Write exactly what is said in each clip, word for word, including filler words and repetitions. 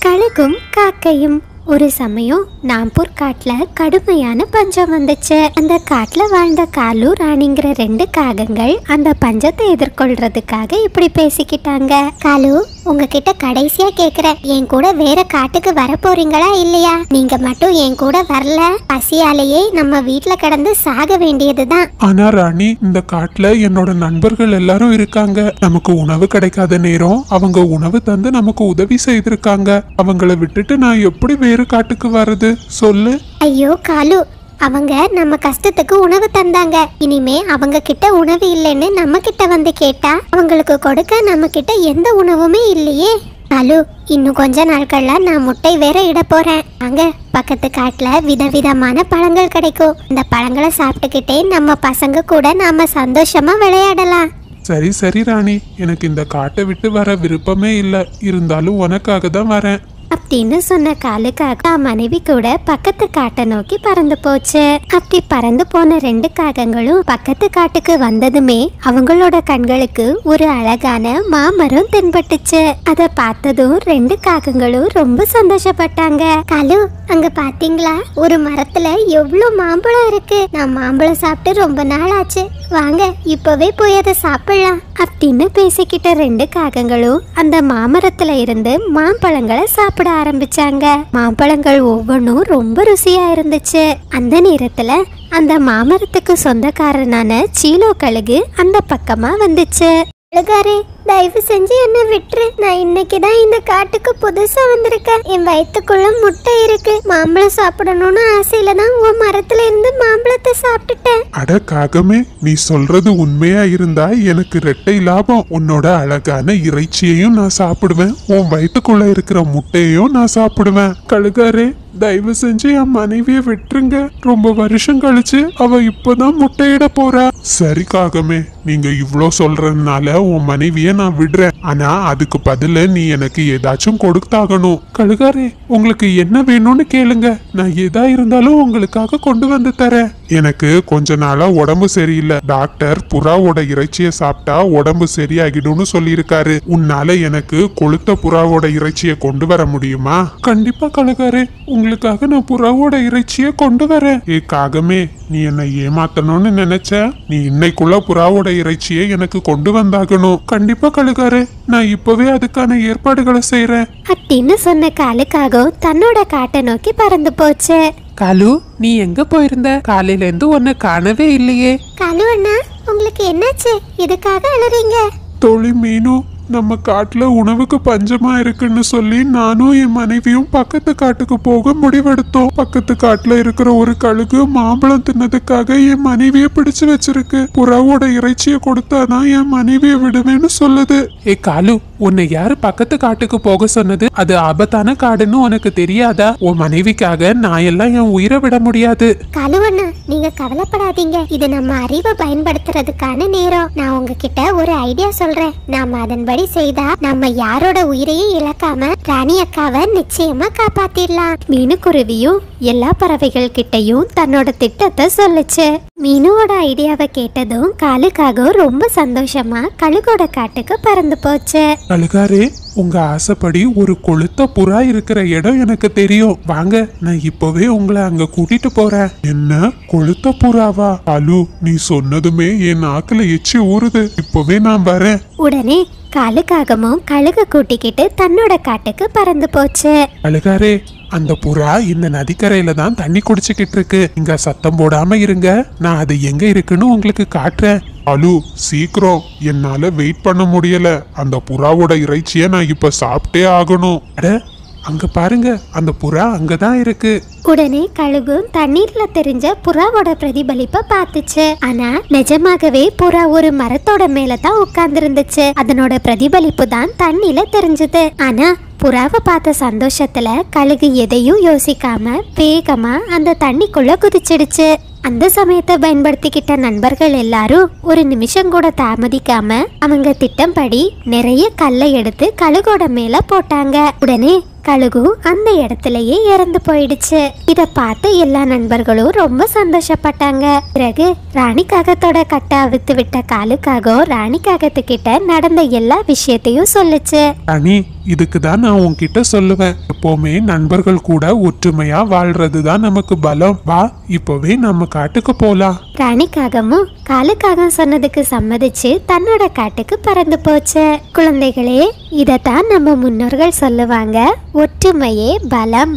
கழுகும் காக்கையும். ஒரு சமயம் நாம்பூர் காட்டுல கடுமையான பஞ்சம் வந்துச்சு. அந்த காட்டுல வாழ்ந்த காலு ராணிங்கிற ரெண்டு காகங்கள் அந்த பஞ்சத்தை எதிர்கொள்றதுக்காக இப்படி பேசிக்கிட்டாங்க. காலு, உங்ககிட்ட கடைசியா கேக்குறேன், என் கூட வேற காட்டுக்கு வர போறீங்களா இல்லையா? நீங்க மட்டும் என் கூட வரல, பசியாலேயே நம்ம வீட்டுல கிடந்து சாக வேண்டியதுதான். ஆனா ராணி, இந்த காட்டுல என்னோட நண்பர்கள் எல்லாரும் இருக்காங்க. நமக்கு உணவு கிடைக்காத நேரம் அவங்க உணவு தந்து நமக்கு உதவி செய்திருக்காங்க. அவங்கள விட்டுட்டு நான் எப்படி வேறு காட்டுக்கு வருது சொல்லு? ஐயோ காலு, அவங்க நம்ம கஷ்டத்துக்கு உணவு தந்தாங்க. இனிமே அவங்க கிட்ட உணவு இல்லைன்னு நம்ம கிட்ட வந்து கேட்டா அவங்களுக்கு கொடுக்க நம்ம கிட்ட எந்த உணவுமே இல்லையே. காலு, இன்னும் கொஞ்ச நாட்கள்ல நான் முட்டை வேற இட போறேன். அங்க பக்கத்து காட்டுல விதவிதமான பழங்கள் கிடைக்கும். இந்த பழங்களை சாப்பிட்டுக்கிட்டே நம்ம பசங்க கூட நாம சந்தோஷமா விளையாடலாம். சரி சரி ராணி, எனக்கு இந்த காட்டை விட்டு வர விருப்பமே இல்லை. இருந்தாலும் உனக்காக தான் வரேன் அப்படின்னு சொன்ன காலுக்காக மனைவி கூட பக்கத்து காட்டை நோக்கி பறந்து போச்சு. அப்படி பறந்து போன ரெண்டு காகங்களும் பக்கத்து காட்டுக்கு வந்ததுமே அவங்களோட கண்களுக்கு ஒரு அழகான மாமரம் தென்பட்டுச்சு. அத பார்த்ததும் ரெண்டு காகங்களும் ரொம்ப சந்தோஷப்பட்டாங்க. காலு, அங்க பாத்தீங்களா, ஒரு மரத்துல எவ்வளவு மாம்பழம் இருக்கு. நான் மாம்பழம் சாப்பிட்டு ரொம்ப நாள் ஆச்சு, வாங்க இப்பவே போய் அதை சாப்பிடலாம் அப்படின்னு பேசிக்கிட்ட ரெண்டு காகங்களும் அந்த மாமரத்துல இருந்து மாம்பழங்களை சாப்பிட ஆரம்பிச்சாங்க. மாம்பழங்கள் ஒவ்வொன்றும் ரொம்ப ருசியா இருந்துச்சு. அந்த நேரத்துல அந்த மாமரத்துக்கு சொந்தக்காரனான சீலோ கழுகு அந்த பக்கமா வந்துச்சு. கழுகாரே, தயவு செஞ்சு என்ன விட்டுரு. நான் இன்னைக்குதான் இந்த காட்டுக்கு புதுசா வந்திருக்கேன். என் வயிற்றுக்குள்ள முட்டை இருக்கு. மாம்பழம் சாப்பிடணும்னு ஆசையில தான் உன் மரத்துல இருந்து மாம்பழத்தை சாப்பிட்டுட்டேன். அட காகமே, நீ சொல்றது உண்மையா இருந்தா எனக்கு ரெட்டை லாபம். உன்னோட அழகான இறைச்சியையும் நான் சாப்பிடுவேன், உன் வயிற்றுக்குள்ள இருக்கிற முட்டையையும் நான் சாப்பிடுவேன். கழுகாரே, தயவு செஞ்சு என் மனைவிய விட்டுருங்க. ரொம்ப வருஷம் கழிச்சு அவ இப்பதான் முட்டையிட போறா. சரி காகமே, நீங்க இவ்ளோ சொல்றதுனால உன் மனைவிய நான் விடுறேன். ஆனா அதுக்கு பதில நீ எனக்கு ஏதாச்சும் கொடுத்தாகணும். கழுகாரே, உங்களுக்கு என்ன வேணும்னு கேளுங்க, நான் எதா இருந்தாலும் உங்களுக்காக கொண்டு வந்து தரேன். எனக்கு கொஞ்ச நாளா உடம்பு சரியில்லை. டாக்டர் புறாவோட இறைச்சியை சாப்பிட்டா உடம்பு சரியாகிடும்னு சொல்லியிருக்காரு. உன்னால எனக்கு கொளுத்த புறாவோட இறைச்சியை கொண்டு வர முடியுமா? கண்டிப்பா கழுகாரே, உங்களுக்காக நான் புறாவோட இறைச்சியை கொண்டு வரேன். ஏ காகமே, நீ என்னை ஏமாத்தணும்னு நினைச்ச? நீ இன்னைக்குள்ள புறாவோட இறைச்சியை எனக்கு கொண்டு வந்தாகணும். கண்டிப்பா கழுகாரே, நான் இப்பவே அதுக்கான ஏற்பாடுகளை செய்யறேன் அப்படின்னு சொன்ன காலுக்காக தன்னோட காட்டை நோக்கி பறந்து போச்சு. காலு, நீ எங்க போயிருந்த? காலையில இருந்து உன்னை காணவே இல்லையே. காலு அண்ணா, உங்களுக்கு என்னாச்சு? எதுக்காக அழறீங்க? தோழி மீனு, நம்ம காட்டுல உணவுக்கு பஞ்சமா இருக்குன்னு சொல்லி நானும் என் மனைவியும் பக்கத்து காட்டுக்கு போக முடிவெடுத்தோம். பக்கத்து காட்டுல இருக்கிற ஒரு கழுகு மாம்பழம் தின்னதுக்காக என் மனைவிய பிடிச்சு வச்சிருக்கு. புறாவோட இறைச்சியை கொடுத்தாதான் என் மனைவிய விடுவேன்னு சொல்லுது. ஏ காலு, உன்னை யாரு பக்கத்து காட்டுக்கு போக சொன்னது? அது ஆபத்தான காடுன்னு உனக்கு தெரியாதா? உன் மனைவிக்காக நான் எல்லாம் என் உயிரை விட முடியாது. காலு அண்ணா, நீங்க கவலைப்படாதீங்க. இது நம்ம அறிவை பயன்படுத்துறதுக்கான நேரம். நான் உங்ககிட்ட ஒரு ஐடியா சொல்றேன். நாம அதன்படி செய்தா நம்ம யாரோட உயிரையும் இழக்காம ராணி அக்காவை நிச்சயமா காப்பாத்திடலாம். மீனுக்குருவியும் எல்லா பறவைகள் கிட்டையும் தன்னோட திட்டத்தை சொல்லுச்சு. மீனுவோட ஐடியாவை கேட்டதும் காலுக்காக ரொம்ப சந்தோஷமா கழுகோட காட்டுக்கு பறந்து போச்சு. கழுகாரே, உங்க ஆசைப்படி ஒரு கொளுத்த புறா இருக்கிற இடம் எனக்கு தெரியும். வாங்க, நான் இப்பவே உங்களை அங்க கூட்டிட்டு போறேன். என்ன, கொளுத்த புறாவா? அலு, நீ சொன்னதுமே என் நாக்குல எச்சி ஊறுது. இப்பவே நான் வரேன். உடனே காலுக்காகமும் கழுக கூட்டிக்கிட்டு தன்னோட காட்டுக்கு பறந்து போச்சு. கழுகாரே, அந்த புறா இந்த நதிக்கரையில தான் தண்ணி குடிச்சுக்கிட்டு இருக்கு. இங்க சத்தம் போடாம இருங்க, நான் அது எங்க இருக்குன்னு உங்களுக்கு காட்டுறேன். அலு, சீக்கிரம், என்னால வெயிட் பண்ண முடியல. அந்த புறாவோட இறைச்சியை நான் இப்ப சாப்பிட்டே ஆகணும். அட, அங்க பாருங்க, அந்த புறா அங்கதான் இருக்கு. உடனே கழுகும் தண்ணீர்ல தெரிஞ்ச புறாவோட பிரதிபலிப்ப பார்த்துச்சு. ஆனா நிஜமாகவே புறா ஒரு மரத்தோட மேலதான் உட்கார்ந்து இருந்துச்சு. அதனோட பிரதிபலிப்பு தான் தண்ணில தெரிஞ்சது. ஆனா புறாவை பார்த்த சந்தோஷத்துல கழுகு எதையும் யோசிக்காம வேகமா அந்த தண்ணிக்குள்ள குதிச்சிடுச்சு. அந்த சமயத்தை பயன்படுத்திக்கிட்ட நண்பர்கள் எல்லாரும் ஒரு நிமிஷம் கூட தாமதிக்காம அவங்க திட்டம்படி நிறைய கல்லை எடுத்து கழுகோட மேல போட்டாங்க. உடனே கழுகு அந்த இடத்துலயே இறந்து போயிடுச்சு. இத பார்த்து எல்லா நண்பர்களும் ரொம்ப சந்தோஷப்பட்டாங்க. பிறகு ராணி காகத்தோட கட்டை அவித்து விட்ட காலுக்காக ராணி காகத்துக்கிட்ட நடந்த எல்லா விஷயத்தையும் சொல்லுச்சு. ராணி, இதுக்கு தான் நான் உன்கிட்ட சொல்லுவேன், எப்பவுமே நண்பர்கள் கூட ஒற்றுமையா வாழ்றதுதான் நமக்கு பலம். வா இப்பவே நம்ம காட்டுக்கு போலாம். ராணிக்காகமும் காலுக்காகம் சொன்னதுக்கு சம்மதிச்சு தன்னோட காட்டுக்கு பறந்து போச்சு. குழந்தைகளே, இதத்தான் நம்ம முன்னோர்கள் சொல்லுவாங்க, ஒற்றுமையே பலம்.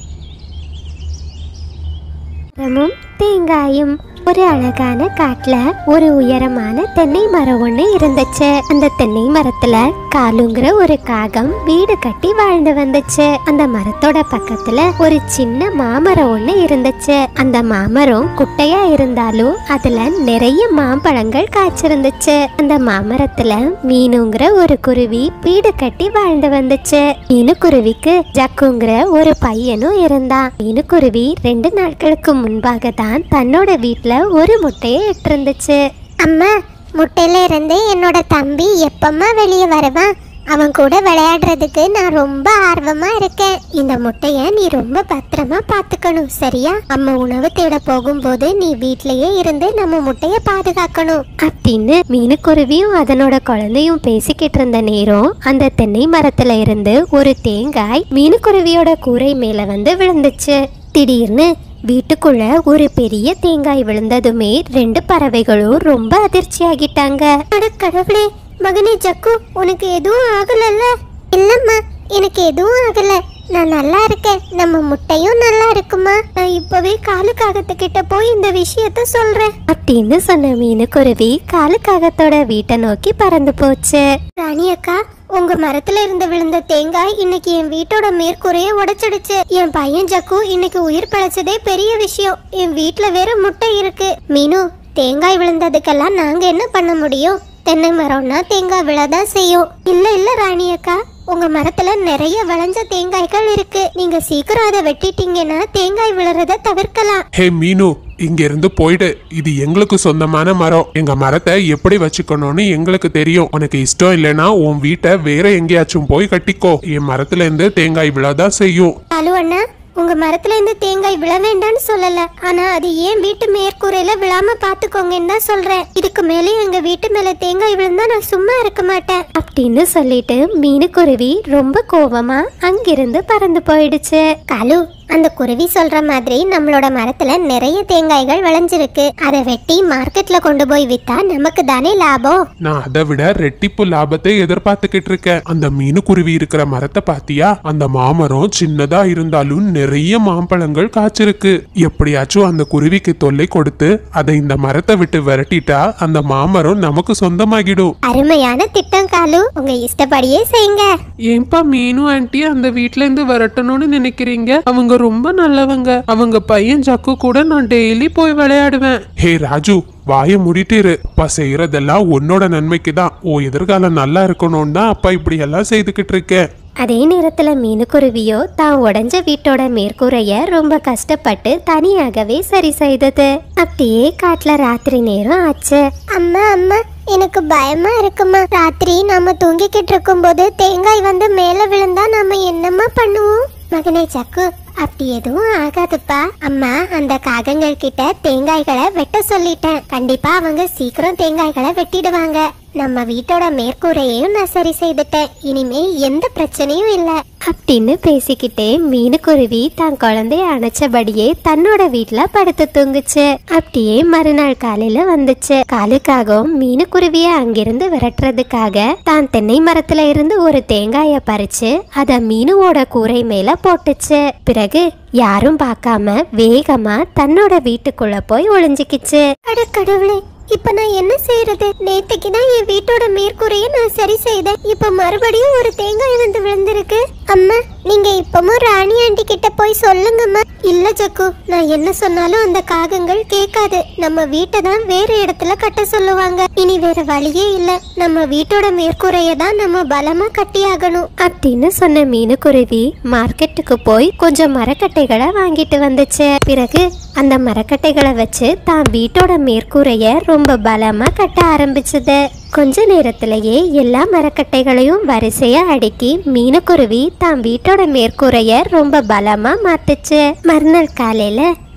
மரமும் தேங்காயும். ஒரு அழகான காட்டுல ஒரு உயரமான தென்னை மரம் ஒண்ணு இருந்துச்சு. அந்த தென்னை மரத்துல காலுங்கிற ஒரு காகம் வீடு கட்டி வாழ்ந்து வந்துச்சு. அந்த மரத்தோட பக்கத்துல ஒரு சின்ன மாமரம் ஒண்ணு இருந்துச்சு. அந்த மாமரம் குட்டையா இருந்தாலும் அதுல நிறைய மாம்பழங்கள் காய்ச்சிருந்துச்சு. அந்த மாமரத்துல மீனுங்கிற ஒரு குருவி வீடு கட்டி வாழ்ந்து வந்துச்சு. மீனு குருவிக்கு ஜக்குங்கிற ஒரு பையனும் இருந்தான். மீனு குருவி ரெண்டு நாட்களுக்கு முன்பாக தான் தன்னோட வீட்டுல ஒரு முட்டையை இட்டிருந்துச்சு. அம்மா, முட்டையில இருந்து என்னோட தம்பி எப்பமா வெளியே வருவான்? அவன் கூட விளையாடுறதுக்கு நான் ரொம்ப ஆர்வமா இருக்கேன். இந்த முட்டைய நீ ரொம்ப பத்திரமா பாத்துக்கணும், சரியா? அம்மா உணவு தேட போகும்போது நீ வீட்லயே இருந்து நம்ம முட்டைய பாதுகாக்கணும் அப்படின்னு மீனுக்குருவியும் அதனோட குழந்தையும் பேசிக்கிட்டு இருந்த நேரம் அந்த தென்னை மரத்துல இருந்து ஒரு தேங்காய் மீனுக்குருவியோட கூரை மேல வந்து விழுந்துச்சு. திடீர்னு வீட்டுக்குள்ள ஒரு பெரிய தேங்காய் விழுந்ததுமே ரெண்டு பறவைகளும் ரொம்ப அதிர்ச்சி ஆகிட்டாங்க. அட கடவுளே, மகனே ஜக்கு, உனக்கு எதுவும் ஆகலல்ல? இல்லம்மா, எனக்கு எதுவும் ஆகல, நான் நல்லா இருக்கேன். நம்ம முட்டையும் நல்லா இருக்குமா? நான் இப்பவே காலுக்காகத்துக்கிட்ட போய் இந்த விஷயத்த சொல்றேன் அப்படின்னு சொன்ன மீனுக்குருவி காலுக்காகத்தோட வீட்டை நோக்கி பறந்து போச்சு. ராணி அக்கா, உங்க மரத்துல இருந்து விழுந்த தேங்காய் இன்னைக்கு என் வீட்டோட மேற்கூரைய உடைச்சிடுச்சு. என் பையன் ஜக்கு இன்னைக்கு உயிர் பழைச்சதே பெரிய விஷயம். என் வீட்டுல வேற முட்டை இருக்கு. மீனு, தேங்காய் விழுந்ததுக்கெல்லாம் நாங்க என்ன பண்ண முடியும்? தென்னை மரம்னா தேங்காய் விழதான் செய்யும். இல்ல இல்ல ராணி அக்கா, உங்க மரத்துல நிறைய விளைஞ்ச தேங்காய்கள் இருக்கு. நீங்க சீக்கிரம் அதை வெட்டிட்டீங்கன்னா தேங்காய் விழுறத தவிர்க்கலாம். ஹே மீனு, இங்க இருந்து போயிடு. இது எங்களுக்கு சொந்தமான மரம். எங்க மரத்தை எப்படி வச்சுக்கணும்னு எங்களுக்கு தெரியும். உனக்கு இஷ்டம் இல்லைன்னா உன் வீட்டை வேற எங்கேயாச்சும் போய் கட்டிக்கோ. என் மரத்துல இருந்து தேங்காய் விழாதான் செய்யும். அலு அண்ணா, உங்க மரத்துல இருந்து தேங்காய் விழ வேண்டாம்னு சொல்லல, ஆனா அது ஏன் வீட்டு மேற்கூரையில விழாம பாத்துக்கோங்கன்னு தான் சொல்றேன். இதுக்கு மேலே எங்க வீட்டு மேல தேங்காய் விழுந்தா நான் சும்மா இருக்க மாட்டேன் அப்படின்னு சொல்லிட்டு மீனுக்குருவி ரொம்ப கோபமா அங்கிருந்து பறந்து போயிடுச்சு. காலு, அந்த குருவி சொல்ற மாதிரி நம்மளோட மரத்துல நிறைய தேங்காய்கள் விளைஞ்சிருக்கு. அதை வெட்டி மார்க்கெட்ல கொண்டு போய் வித்தா நமக்கு தானே லாபம். நான் அதை விட ரெட்டிப்பு லாபத்தை எதிர்பார்த்துக்கிட்டு இருக்கேன். அந்த மீனு குருவி இருக்கிற மரத்தை பாத்தியா? அந்த மாமரம் சின்னதா இருந்தாலும் நிறைய மாம்பழங்கள் காய்ச்சிருக்கு. எப்படியாச்சும் அந்த குருவிக்கு தொல்லை கொடுத்து அதை இந்த மரத்தை விட்டு விரட்டிட்டா அந்த மாமரம் நமக்கு சொந்தமாகிடும். அருமையான திட்டம் காலு, உங்க இஷ்டப்படியே செய்யுங்க. ஏன்பா மீனு ஆண்டி அந்த வீட்ல இருந்து வரட்டணும்னு நினைக்கிறீங்க? அவங்க ரொம்ப நல்லவங்க. அவங்க பையன் ஜக்கு கூட நான் டெய்லி போய் விளையாடுவேன். ஹே ராஜு, வாய முடிட்டிரு. அப்பா செய்யறதெல்லாம் உன்னோட நன்மைக்கு தான். ஓ எதிர்காலம் நல்லா இருக்கணும்னு தான் அப்பா இப்படி எல்லாம் செய்துகிட்டு இருக்கேன். அதே நேரத்துல மீனுக்குருவியோ தான் உடைஞ்ச வீட்டோட மேற்கூரைய ரொம்ப கஷ்டப்பட்டு தனியாகவே சரி செய்தது. அப்படியே காட்டுல ராத்திரி நேரம் ஆச்சு. அம்மா அம்மா, எனக்கு பயமா இருக்குமா. ராத்திரி நாம தூங்கிக்கிட்டு இருக்கும் போது தேங்காய் வந்து மேல விழுந்தா நாம என்னம்மா பண்ணுவோம்? மகனே ஜக்கு, அப்படி எதுவும் ஆகாதுப்பா. அம்மா அந்த காகங்கள் கிட்ட தேங்காய்களை வெட்ட சொல்லிட்டேன். கண்டிப்பா அவங்க சீக்கிரம் தேங்காய்களை வெட்டிடுவாங்க. நம்ம வீட்டோட மேற்கூரையையும் நான் சரி செய்துட்டேன். இனிமே எந்த பிரச்சனையும் இல்ல அப்படின்னு பேசிக்கிட்டே மீனுக்குருவி தான் குழந்தைய அணைச்சபடியே தன்னோட வீட்டுல படுத்து தூங்குச்சு. அப்படியே மறுநாள் காலையில வந்துச்சு. காலுக்காகவும் மீனுக்குருவிய அங்கிருந்து விரட்டுறதுக்காக தான் தென்னை மரத்துல இருந்து ஒரு தேங்காய பறிச்சு அத மீனுவோட கூரை மேல போட்டுச்சு. பிறகு யாரும் பார்க்காம வேகமா தன்னோட வீட்டுக்குள்ள போய் ஒளிஞ்சுக்கிச்சு. அட கடவுளே, இப்ப நான் என்ன செய்யறது? நேத்துக்கு தான் என் வீட்டோட மேற்கூரைய நான் சரி செய்தேன். இப்ப மறுபடியும் ஒரு தேங்காய் வந்து விழுந்திருக்கு. அம்மா, நீங்க இப்பமும் ராணி ஆண்டி கிட்ட போய் சொல்லுங்கம்மா. இல்ல ஜக்கு, நான் என்ன சொன்னாலும் அந்த காகங்கள் கேட்காது. நம்ம வீட்டை தான் வேற இடத்துல கட்ட சொல்லுவாங்க. இனி வேற வழியே இல்ல. நம்ம வீட்டோட மேற்கூரைய தான் நம்ம பலமா கட்டியாகணும் அப்படின்னு சொன்ன மீனுக்குருவி மார்க்கெட்டுக்கு போய் கொஞ்சம் மரக்கட்டைகளை வாங்கிட்டு வந்துச்சு. பிறகு அந்த மரக்கட்டைகளை வச்சு தான் வீட்டோட மேற்கூரைய ரொம்ப பலமா கட்ட ஆரம்பிச்சது. கொஞ்ச நேரத்திலேயே எல்லா மரக்கட்டைகளையும் வரிசையா அடுக்கி மீனுக்குருவி தான் வீட்டோட மேற்கூரைய ரொம்ப பலமா மாத்துச்சு. மறுநாள் காலையில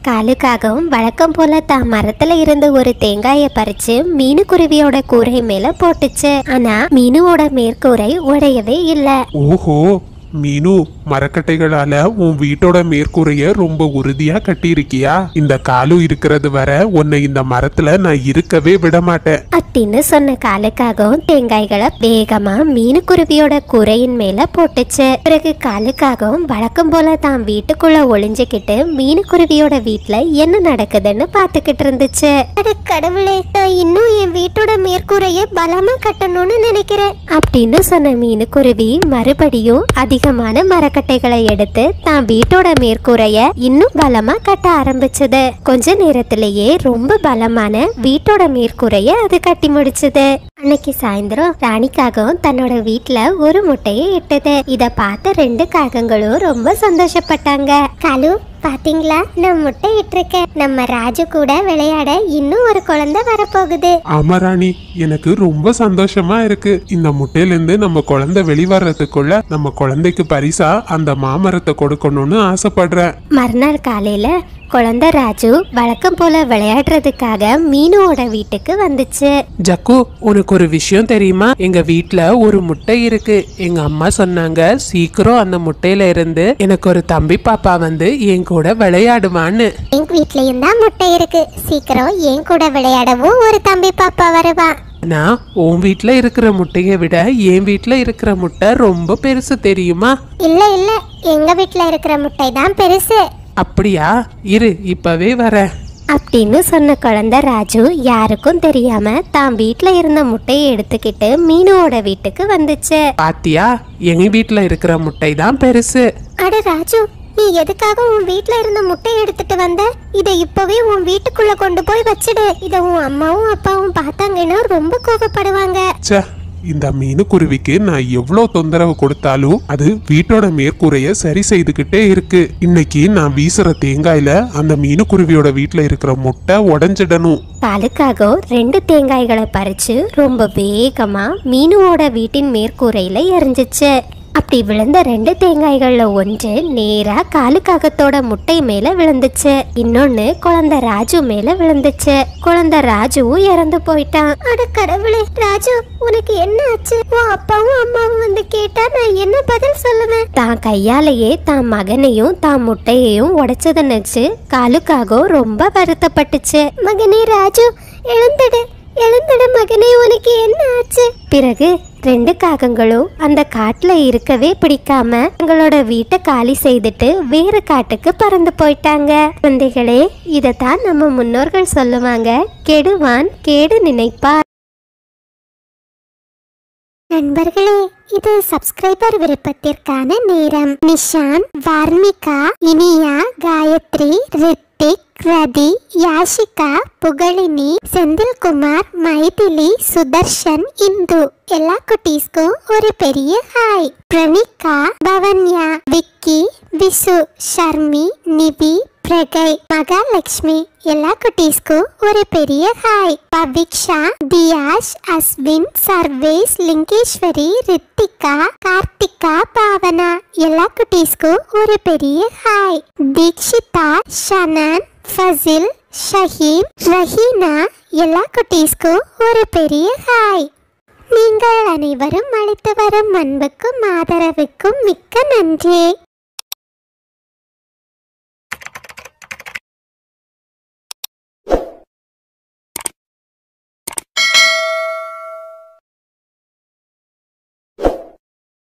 காலுக்காகவும் வழக்கம் போல தான் மரத்துல இருந்து ஒரு தேங்காயை பறிச்சு மீனுக்குருவியோட கூரை மேல போட்டுச்சு. ஆனா மீனுவோட மேற்கூரை உடையவே இல்ல. ஓஹோ, மீனு, மரக்கட்டைகளால உன் வீட்டோட மேற்கூரைய ரொம்ப உறுதியா கட்டியிருக்கியா? இந்த காலு இருக்கிறது வர உன்னை இந்த மரத்துல நான் இருக்கவே விட மாட்டேன் அப்படின்னு சொன்ன காலுக்காகவும் தேங்காய்களை வேகமா மீனுக்குருவியோட கூரையின் மேல போட்டுச்சு. பிறகு காலுக்காகவும் வழக்கம் போல தான் வீட்டுக்குள்ள ஒளிஞ்சுக்கிட்டு மீனுக்குருவியோட வீட்டுல என்ன நடக்குதுன்னு பாத்துக்கிட்டு இருந்துச்சு. அட கடவுளே, நான் இன்னும் என் வீட்டோட மேற்கூரைய பலமா கட்டணும்னு நினைக்கிறேன் அப்படின்னு சொன்ன மீனுக்குருவி மறுபடியும் அதிகமான மரக்கட்டைகளை எடுத்து தான் வீட்டோட மேற்கூரைய இன்னும் பலமா கட்ட ஆரம்பிச்சது. கொஞ்ச நேரத்திலேயே ரொம்ப பலமான வீட்டோட மேற்கூரைய அது கட்டி முடிச்சது. அன்னைக்கு சாயந்தரம் ராணிக்காகவும் தன்னோட வீட்டுல ஒரு முட்டையை இட்டது. இத பார்த்த ரெண்டு காகங்களும் ரொம்ப சந்தோஷப்பட்டாங்க. காலு, பாத்தீங்களா, நான் முட்டை இட்டிருக்கேன். நம்ம ராஜு கூட விளையாட இன்னும் ஒரு குழந்தை வரப்போகுது. ஆமா ராணி, எனக்கு ரொம்ப சந்தோஷமா இருக்கு. இந்த முட்டையில இருந்து நம்ம குழந்தை வெளிவரத்துக்குள்ள நம்ம குழந்தைக்கு பரிசா அந்த மாமரத்தை கொடுக்கணும்னு ஆசைப்படுறேன். மறுநாள் காலையில குழந்தை ராஜு வழக்கம் போல விளையாடுறதுக்காக மீனுவோட வீட்டுக்கு வந்துச்சு. ஜக்கு, உனக்கு ஒரு விஷயம் தெரியுமா? எங்க வீட்ல ஒரு முட்டை இருக்கு. எங்க அம்மா சொன்னாங்க சீக்கிரம் அந்த முட்டையில இருந்து எனக்கு ஒரு தம்பி பாப்பா வந்து என் கூட விளையாடுவான்னு. எங்க வீட்லயும் தான் முட்டை இருக்கு. சீக்கிரம் என் கூட விளையாடவும் ஒரு தம்பி பாப்பா வருவான். நான் உன் வீட்ல இருக்கிற முட்டையை விட என் வீட்ல இருக்கிற முட்டை ரொம்ப பெருசு, தெரியுமா? இல்ல இல்ல, எங்க வீட்ல இருக்கிற முட்டை தான் பெருசு. அப்படியா? இரு, இப்பவே வரேன் அப்படின்னு சொன்ன குழந்தை ராஜு யாருக்கும் தெரியாம தான் வீட்டுல இருந்த முட்டையை எடுத்துக்கிட்டு மீனுவோட வீட்டுக்கு வந்துச்சு. பாத்தியா, எங்க வீட்ல இருக்கிற முட்டை தான் பெருசு. அட ராஜு, நீ எதுக்காக உன் வீட்ல இருந்த முட்டை எடுத்துட்டு வந்த? இதை இப்பவே உன் வீட்டுக்குள்ள கொண்டு போய் வச்சிடு. இத உன் அம்மாவும் அப்பாவும் பார்த்தாங்கன்னா ரொம்ப கோபப்படுவாங்க. ச்சே, இந்த மீனுக்குருவிக்கு நான் எவ்வளவு தொந்தரவு கொடுத்தாலும் அது வீட்டோட மேற்கூரைய சரி செய்துகிட்டே இருக்கு. இன்னைக்கு நான் வீசுற தேங்காயில அந்த மீனுக்குருவியோட வீட்டுல இருக்கிற முட்டை உடைஞ்சிடணும். காலுக்காக ரெண்டு தேங்காய்களை பறிச்சு ரொம்ப வேகமா மீனுவோட வீட்டின் மேற்கூரையில எரிஞ்சிச்சு. அப்படி விழுந்த ரெண்டு தேங்காய்கள்ல ஒன்று நேரா காலுக்காகத்தோட முட்டை மேல விழுந்துச்சு. இன்னொன்னு குழந்தை ராஜு மேல விழுந்துச்சு. குழந்தை ராஜுவும் இறந்து போயிட்டான். அட கடவுளே, ராஜு, உனக்கு என்ன ஆச்சு? உன் அப்பாவும் அம்மாவும் வந்து கேட்டா நான் என்ன பதில் சொல்லுவேன்? தான் கையாலேயே தான் மகனையும் தான் முட்டையையும் உடைச்சதை நினைச்சு காலுக்காக ரொம்ப வருத்தப்பட்டுச்சு. மகனே ராஜு, எழுந்துடு எழுந்துடு மகனே, உனக்கு என்ன ஆச்சு? பிறகு ரெண்டு காகங்களும் அந்த காட்டுல இருக்கவே பிடிக்காம தங்களோட வீட்டை காலி செய்துட்டு வேற காட்டுக்கு பறந்து போயிட்டாங்க. குழந்தைகளே, இதத்தான் நம்ம முன்னோர்கள் சொல்லுவாங்க, கெடுவான் கேடு நினைப்பார். நண்பர்களே, இது சப்ஸ்கிரைபர் விருப்பத்திற்கான நேரம். நிஷான், வார்மிகா, இனியா, காயத்ரி, ரித்திக், ரதி, யாஷிகா, புகழினி, செந்தில்குமார், மைதிலி, சுதர்ஷன், இந்து எல்லா குட்டீஸ்க்கும் ஒரு பெரிய ஹாய். பிரணிகா, பவன்யா, விக்கி, விசு, ஷர்மி, நிவி, பிரகை, மகாலட்சுமி எல்லா குட்டீஸ்க்கும் ஒரு பெரிய ஹாய். பவிக்ஷா, தியாஷ், அஸ்வின், சர்வேஸ், லிங்கேஸ்வரி, ரித்திகா, கார்த்திகா, பாவனா எல்லா குட்டீஸ்க்கும் ஒரு பெரிய ஹாய். தீக்ஷிதா, ஷனன், ஃபசில், ஷஹீம், ரஹீனா எல்லா குட்டீஸ்க்கும் ஒரு பெரிய ஹாய். நீங்கள் அனைவரும் அளித்து வரும் அன்புக்கும் ஆதரவுக்கும் மிக்க நன்றி.